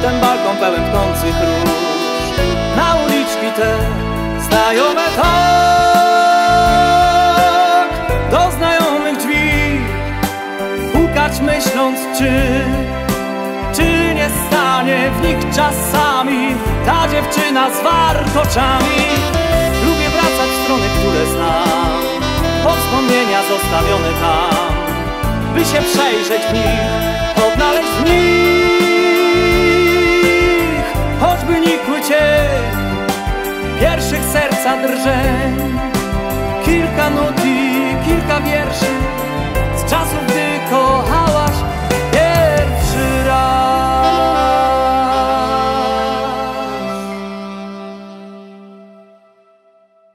ten balkon pełen pnących róż, na uliczki te znajome tak, do znajomych drzwi pukać, myśląc, czy nie stanie w nich czasami ta dziewczyna z warkoczami. Lubię wracać w strony, które znam, po wspomnienia zostawione tam, by się przejrzeć w nich, odnaleźć w nich choćby nikły cień pierwszych serca drżeń. Kilka nut i kilka wierszy z czasów, gdy kochałaś